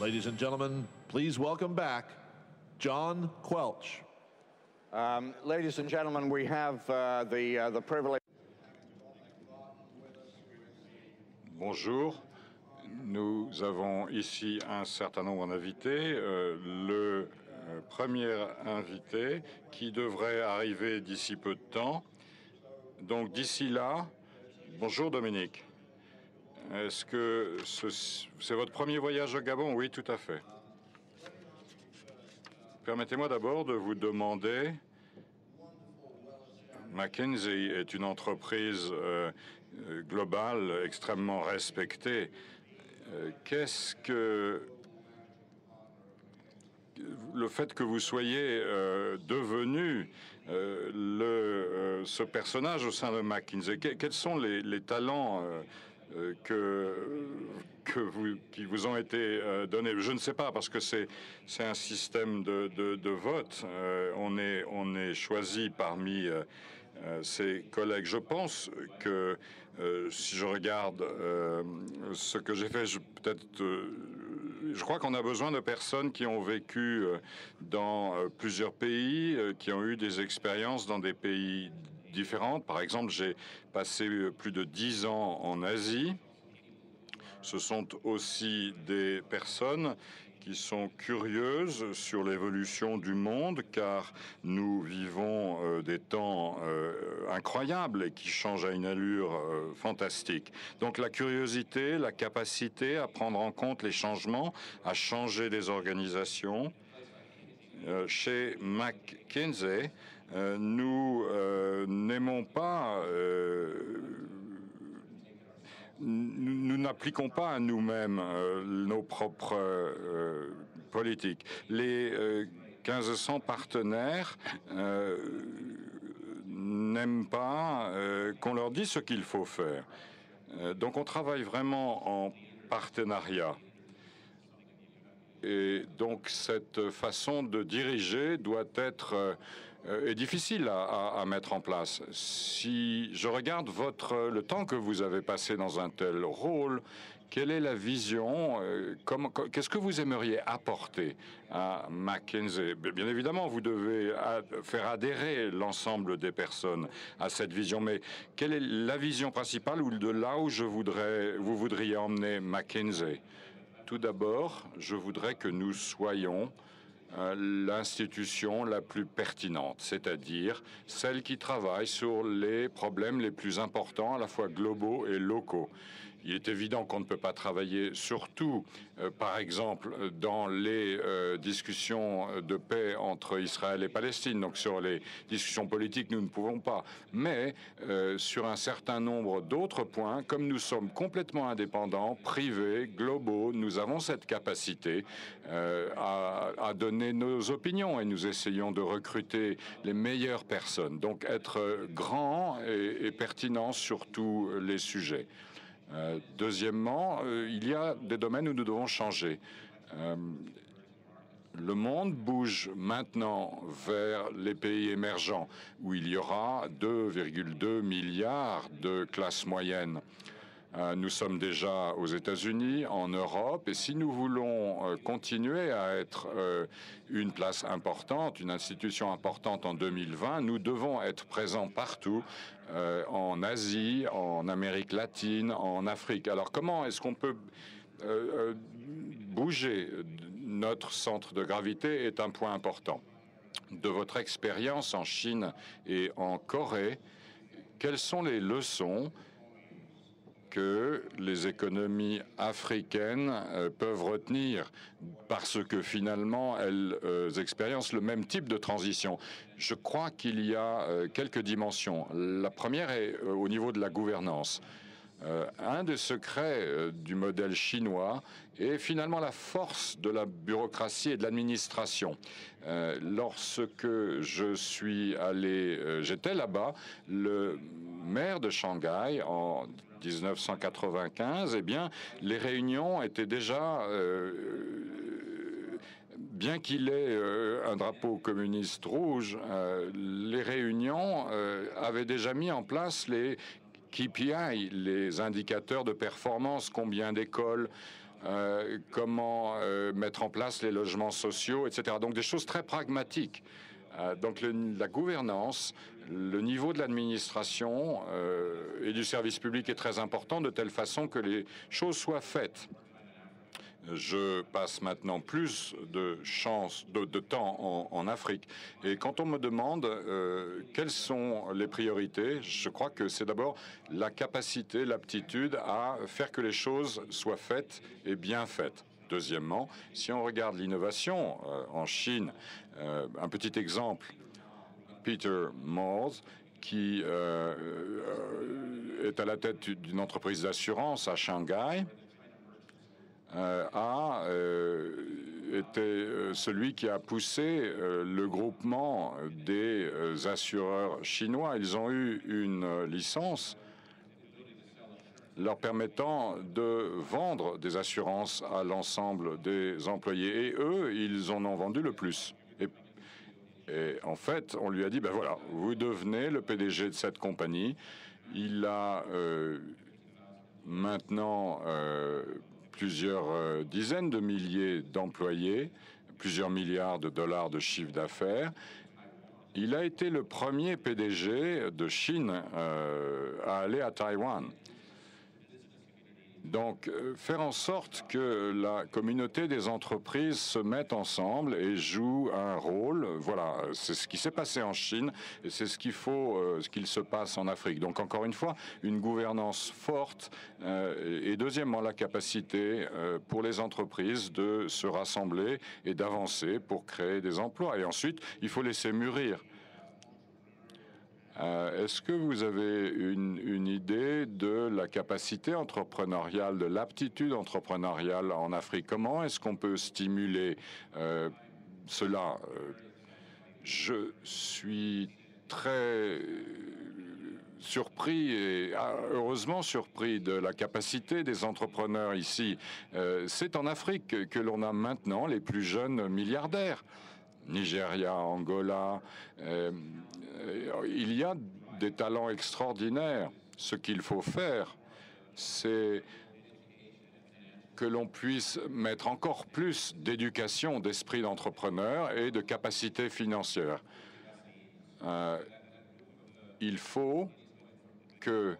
Ladies and gentlemen, please welcome back John Quelch. Ladies and gentlemen, we have the privilege. Bonjour. Nous avons ici un certain nombre d'invités. Le premier invité qui devrait arriver d'ici peu de temps. Donc d'ici là, bonjour Dominique. Est-ce que c'est votre premier voyage au Gabon? Oui, tout à fait. Permettez-moi d'abord de vous demander, McKinsey est une entreprise globale extrêmement respectée. Qu'est-ce que le fait que vous soyez devenu ce personnage au sein de McKinsey, quels sont les talents qui vous ont été donnés? Je ne sais pas, parce que c'est un système de vote. On est choisi parmi ses collègues. Je pense que si je regarde ce que j'ai fait, je crois qu'on a besoin de personnes qui ont vécu dans plusieurs pays, qui ont eu des expériences dans des pays différents. Par exemple, j'ai passé plus de 10 ans en Asie. Ce sont aussi des personnes qui sont curieuses sur l'évolution du monde, car nous vivons des temps incroyables et qui changent à une allure fantastique. Donc la curiosité, la capacité à prendre en compte les changements, à changer des organisations. Chez McKinsey, nous n'aimons pas... Nous n'appliquons pas à nous-mêmes nos propres politiques. Les 1500 partenaires n'aiment pas qu'on leur dise ce qu'il faut faire. Donc on travaille vraiment en partenariat. Et donc cette façon de diriger doit être est difficile à mettre en place. Si je regarde le temps que vous avez passé dans un tel rôle, quelle est la vision? Qu'est-ce que vous aimeriez apporter à McKinsey? Bien évidemment, vous devez faire adhérer l'ensemble des personnes à cette vision, mais quelle est la vision principale ou de là où vous voudriez emmener McKinsey? Tout d'abord, je voudrais que nous soyons l'institution la plus pertinente, c'est-à-dire celle qui travaille sur les problèmes les plus importants, à la fois globaux et locaux. Il est évident qu'on ne peut pas travailler surtout, par exemple, dans les discussions de paix entre Israël et Palestine. Donc sur les discussions politiques, nous ne pouvons pas. Mais sur un certain nombre d'autres points, comme nous sommes complètement indépendants, privés, globaux, nous avons cette capacité à donner nos opinions et nous essayons de recruter les meilleures personnes. Donc être grand et pertinent sur tous les sujets. Deuxièmement, il y a des domaines où nous devons changer. Le monde bouge maintenant vers les pays émergents, où il y aura 2,2 milliards de classes moyennes. Nous sommes déjà aux États-Unis, en Europe, et si nous voulons continuer à être une place importante, une institution importante en 2020, nous devons être présents partout, en Asie, en Amérique latine, en Afrique. Alors comment est-ce qu'on peut bouger? Notre centre de gravité est un point important. De votre expérience en Chine et en Corée, quelles sont les leçons que les économies africaines peuvent retenir parce que finalement elles expériencent le même type de transition? Je crois qu'il y a quelques dimensions. La première est au niveau de la gouvernance. Un des secrets du modèle chinois est finalement la force de la bureaucratie et de l'administration. Lorsque je suis allé, j'étais là-bas, le maire de Shanghai en 1995, eh bien, les réunions étaient déjà, bien qu'il ait un drapeau communiste rouge, les réunions avaient déjà mis en place les KPI, les indicateurs de performance, combien d'écoles comment mettre en place les logements sociaux, etc. Donc des choses très pragmatiques. Donc la gouvernance, le niveau de l'administration et du service public est très important, de telle façon que les choses soient faites. Je passe maintenant plus de temps en Afrique. Et quand on me demande quelles sont les priorités, je crois que c'est d'abord la capacité, l'aptitude à faire que les choses soient faites et bien faites. Deuxièmement, si on regarde l'innovation en Chine, un petit exemple, Peter Moores, qui est à la tête d'une entreprise d'assurance à Shanghai, a été celui qui a poussé le groupement des assureurs chinois. Ils ont eu une licence leur permettant de vendre des assurances à l'ensemble des employés. Et eux, ils en ont vendu le plus. Et en fait, on lui a dit, ben voilà, vous devenez le PDG de cette compagnie. Il a maintenant plusieurs dizaines de milliers d'employés, plusieurs milliards de dollars de chiffre d'affaires. Il a été le premier PDG de Chine à aller à Taïwan. Donc, faire en sorte que la communauté des entreprises se mette ensemble et joue un rôle, voilà, c'est ce qui s'est passé en Chine et c'est ce qu'il se passe en Afrique. Donc, encore une fois, une gouvernance forte et deuxièmement, la capacité pour les entreprises de se rassembler et d'avancer pour créer des emplois. Et ensuite, il faut laisser mûrir. Est-ce que vous avez une idée de la capacité entrepreneuriale, de l'aptitude entrepreneuriale en Afrique? Comment est-ce qu'on peut stimuler cela? Je suis très surpris et heureusement surpris de la capacité des entrepreneurs ici. C'est en Afrique que l'on a maintenant les plus jeunes milliardaires. Nigeria, Angola, il y a des talents extraordinaires. Ce qu'il faut faire, c'est que l'on puisse mettre encore plus d'éducation, d'esprit d'entrepreneur et de capacité financière. Il faut que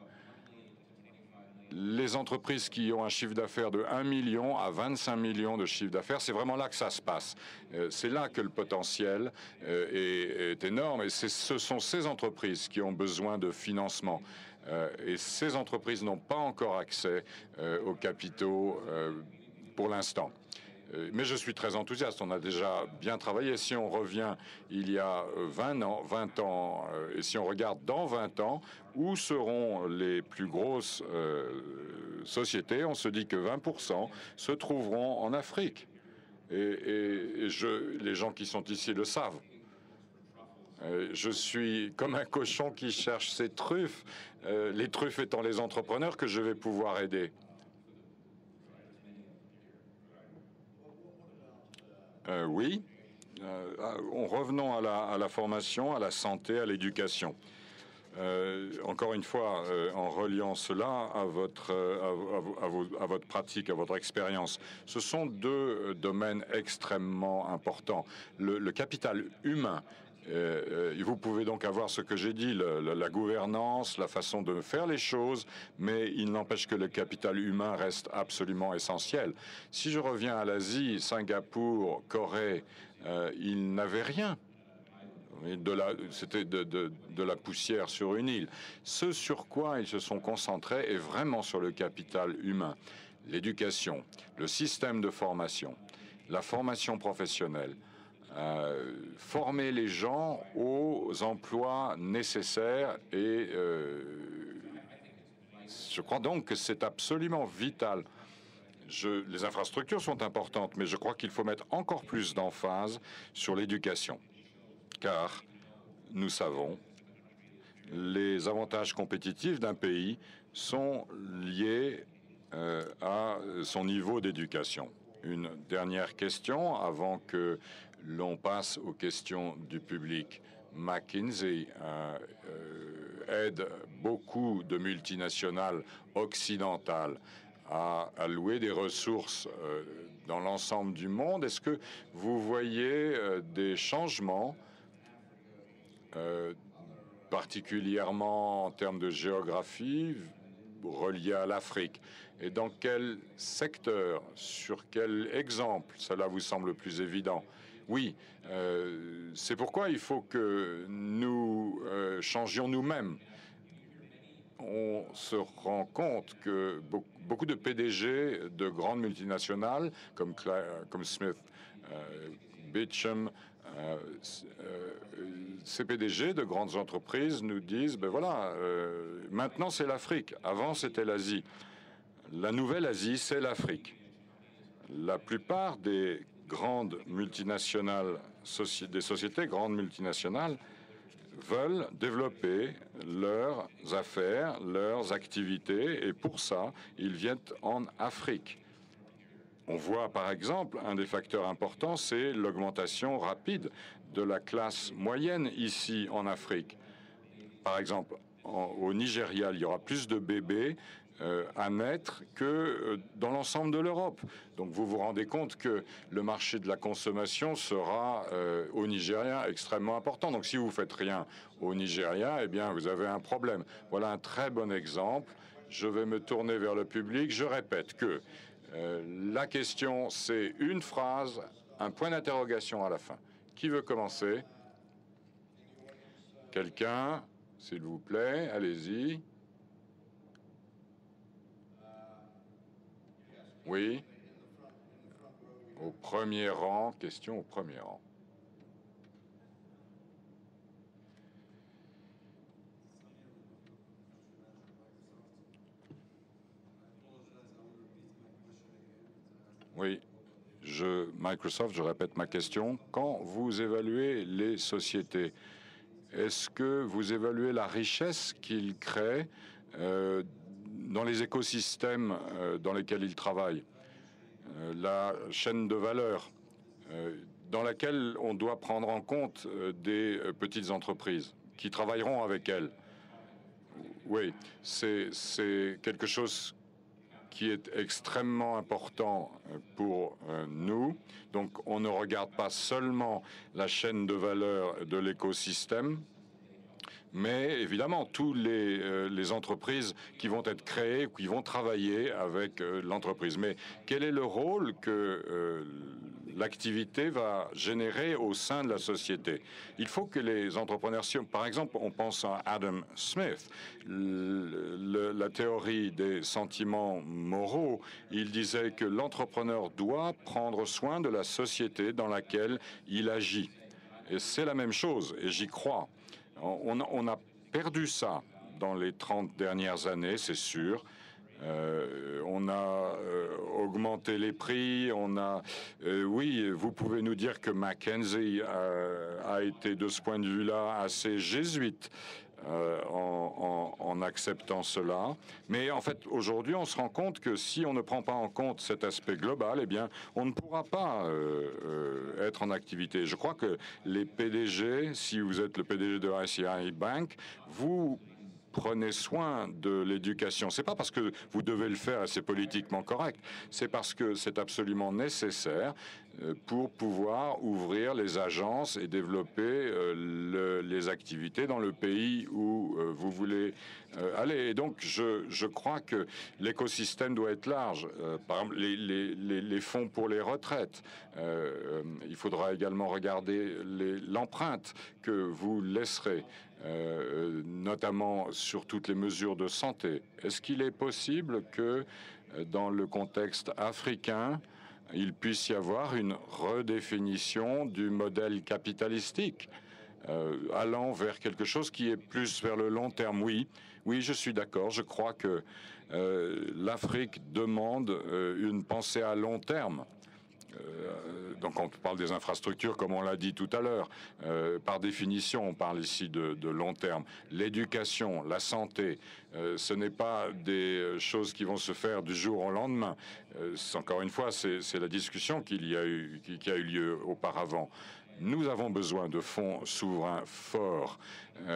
les entreprises qui ont un chiffre d'affaires de 1 million à 25 millions de chiffre d'affaires, c'est vraiment là que ça se passe. C'est là que le potentiel est énorme et ce sont ces entreprises qui ont besoin de financement. Et ces entreprises n'ont pas encore accès aux capitaux pour l'instant. Mais je suis très enthousiaste. On a déjà bien travaillé. Si on revient il y a 20 ans, et si on regarde dans 20 ans, où seront les plus grosses sociétés? On se dit que 20% se trouveront en Afrique. Et les gens qui sont ici le savent. Je suis comme un cochon qui cherche ses truffes, les truffes étant les entrepreneurs que je vais pouvoir aider. Oui. Revenons à la formation, à la santé, à l'éducation. Encore une fois, en reliant cela à votre pratique, à votre expérience, ce sont deux domaines extrêmement importants. Le capital humain. Vous pouvez donc avoir ce que j'ai dit, la gouvernance, la façon de faire les choses, mais il n'empêche que le capital humain reste absolument essentiel. Si je reviens à l'Asie, Singapour, Corée, ils n'avaient rien. C'était de la poussière sur une île. Ce sur quoi ils se sont concentrés est vraiment sur le capital humain. L'éducation, le système de formation, la formation professionnelle. Former les gens aux emplois nécessaires et je crois donc que c'est absolument vital. Les infrastructures sont importantes, mais je crois qu'il faut mettre encore plus d'emphase sur l'éducation, car nous savons les avantages compétitifs d'un pays sont liés à son niveau d'éducation. Une dernière question avant que l'on passe aux questions du public. McKinsey aide beaucoup de multinationales occidentales à allouer des ressources dans l'ensemble du monde. Est-ce que vous voyez des changements, particulièrement en termes de géographie, reliés à l'Afrique? Et dans quel secteur, sur quel exemple cela vous semble le plus évident? Oui, c'est pourquoi il faut que nous changions nous-mêmes. On se rend compte que beaucoup de PDG de grandes multinationales, comme Smith, Beecham, ces PDG de grandes entreprises nous disent, ben voilà, maintenant c'est l'Afrique, avant c'était l'Asie. La nouvelle Asie, c'est l'Afrique. La plupart des grandes multinationales, des sociétés grandes multinationales, veulent développer leurs affaires, leurs activités, et pour ça, ils viennent en Afrique. On voit par exemple, un des facteurs importants, c'est l'augmentation rapide de la classe moyenne ici en Afrique. Par exemple, au Nigeria, il y aura plus de bébés à naître que dans l'ensemble de l'Europe. Donc vous vous rendez compte que le marché de la consommation sera au Nigeria extrêmement important. Donc si vous ne faites rien au Nigeria, eh bien vous avez un problème. Voilà un très bon exemple. Je vais me tourner vers le public. Je répète que la question, c'est une phrase, un point d'interrogation à la fin. Qui veut commencer? Quelqu'un, s'il vous plaît, allez-y. Oui. Au premier rang, question au premier rang. Oui. Microsoft, je répète ma question. Quand vous évaluez les sociétés, est-ce que vous évaluez la richesse qu'ils créent dans les écosystèmes dans lesquels ils travaillent, la chaîne de valeur dans laquelle on doit prendre en compte des petites entreprises qui travailleront avec elles? Oui, c'est quelque chose qui est extrêmement important pour nous. Donc, on ne regarde pas seulement la chaîne de valeur de l'écosystème, mais évidemment, toutes les entreprises qui vont être créées, qui vont travailler avec l'entreprise. Mais quel est le rôle que l'activité va générer au sein de la société? Il faut que les entrepreneurs, par exemple, on pense à Adam Smith, la théorie des sentiments moraux, il disait que l'entrepreneur doit prendre soin de la société dans laquelle il agit. Et c'est la même chose, et j'y crois. On a perdu ça dans les 30 dernières années, c'est sûr. On a augmenté les prix, oui, vous pouvez nous dire que McKinsey a été de ce point de vue-là assez jésuite en acceptant cela. Mais en fait, aujourd'hui, on se rend compte que si on ne prend pas en compte cet aspect global, eh bien, on ne pourra pas être en activité. Je crois que les PDG, si vous êtes le PDG de ICICI Bank, vous prenez soin de l'éducation. C'est pas parce que vous devez le faire et c'est politiquement correct, c'est parce que c'est absolument nécessaire pour pouvoir ouvrir les agences et développer les activités dans le pays où vous voulez aller. Et donc, je crois que l'écosystème doit être large. Par exemple, les fonds pour les retraites. Il faudra également regarder l'empreinte que vous laisserez, notamment sur toutes les mesures de santé. Est-ce qu'il est possible que, dans le contexte africain, il puisse y avoir une redéfinition du modèle capitalistique, allant vers quelque chose qui est plus vers le long terme? Oui, je suis d'accord. Je crois que l'Afrique demande une pensée à long terme. Donc on parle des infrastructures, comme on l'a dit tout à l'heure. Par définition, on parle ici de long terme. L'éducation, la santé, ce n'est pas des choses qui vont se faire du jour au lendemain. Encore une fois, c'est la discussion qui a eu lieu auparavant. Nous avons besoin de fonds souverains forts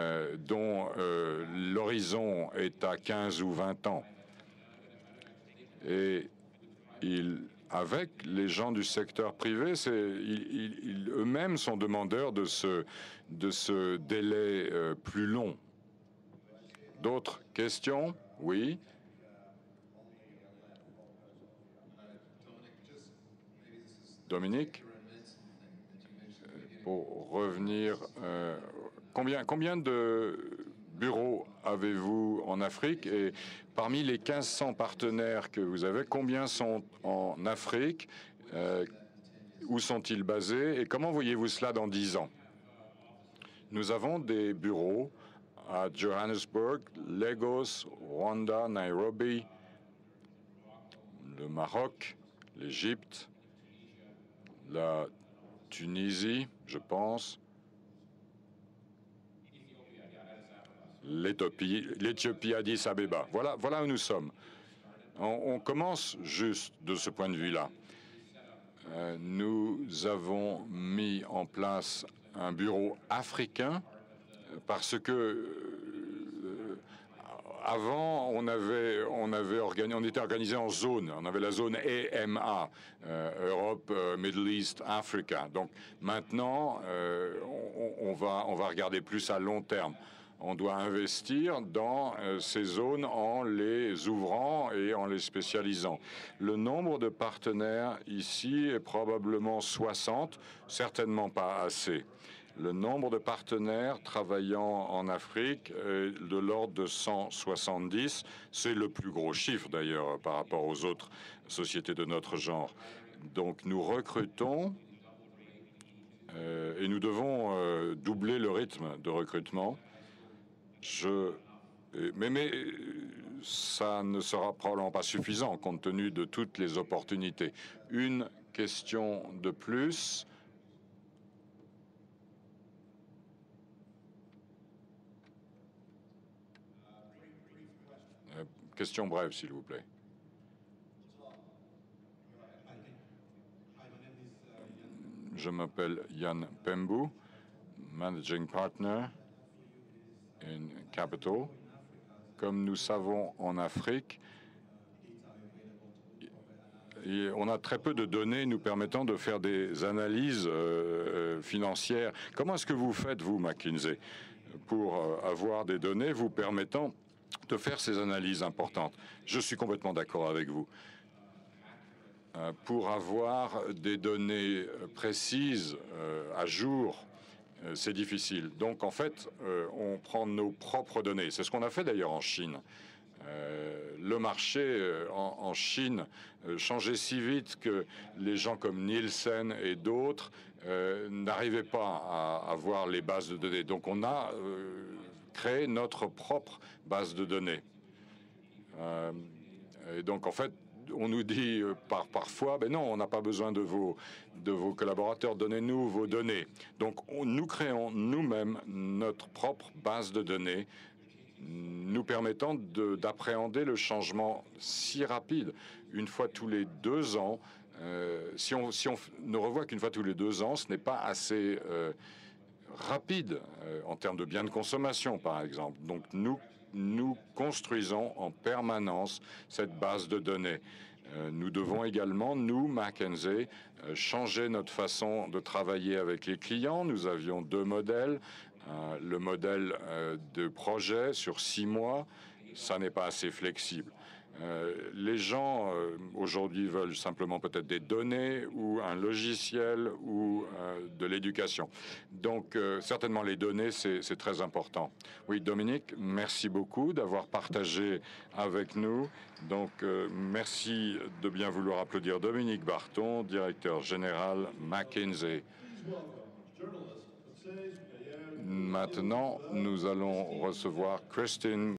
dont l'horizon est à 15 ou 20 ans. Et avec les gens du secteur privé, ils eux-mêmes sont demandeurs de ce délai plus long. D'autres questions? Oui. Dominique, pour revenir, combien de bureaux avez-vous en Afrique? Et parmi les 1500 partenaires que vous avez, combien sont en Afrique? Où sont-ils basés? Et comment voyez-vous cela dans 10 ans? Nous avons des bureaux à Johannesburg, Lagos, Rwanda, Nairobi, le Maroc, l'Égypte, la Tunisie, je pense, l'Éthiopie, Addis Abeba. Voilà où nous sommes. On commence juste de ce point de vue-là. Nous avons mis en place un bureau africain parce que avant, on était organisé en zones. On avait la zone EMA, Europe, Middle East, Africa. Donc maintenant, on va regarder plus à long terme. On doit investir dans ces zones en les ouvrant et en les spécialisant. Le nombre de partenaires ici est probablement 60, certainement pas assez. Le nombre de partenaires travaillant en Afrique est de l'ordre de 170. C'est le plus gros chiffre d'ailleurs par rapport aux autres sociétés de notre genre. Donc nous recrutons et nous devons doubler le rythme de recrutement. Mais ça ne sera probablement pas suffisant compte tenu de toutes les opportunités. Une question de plus. Question brève, s'il vous plaît. Je m'appelle Yann Pembu, Managing Partner in Capital. Comme nous savons, en Afrique, on a très peu de données nous permettant de faire des analyses financières. Comment est-ce que vous faites, vous, McKinsey, pour avoir des données vous permettant de faire ces analyses importantes? Je suis complètement d'accord avec vous. Pour avoir des données précises, à jour, c'est difficile. Donc, en fait, on prend nos propres données. C'est ce qu'on a fait d'ailleurs en Chine. Le marché en Chine changeait si vite que les gens comme Nielsen et d'autres n'arrivaient pas à voir les bases de données. Donc, on a créé notre propre base de données. Et donc, en fait, on nous dit parfois, ben non, on n'a pas besoin de vos collaborateurs, donnez-nous vos données. Donc, nous créons nous-mêmes notre propre base de données, nous permettant d'appréhender le changement si rapide. Une fois tous les 2 ans, si on ne revoit qu'une fois tous les 2 ans, ce n'est pas assez rapide en termes de biens de consommation, par exemple. Donc, nous construisons en permanence cette base de données. Nous devons également, nous, McKinsey, changer notre façon de travailler avec les clients. Nous avions 2 modèles. Le modèle de projet sur 6 mois, ça n'est pas assez flexible. Les gens aujourd'hui veulent simplement peut-être des données ou un logiciel ou de l'éducation. Donc certainement les données, c'est très important. Oui, Dominique, merci beaucoup d'avoir partagé avec nous. Donc merci de bien vouloir applaudir Dominique Barton, directeur général McKinsey. Maintenant, nous allons recevoir Christine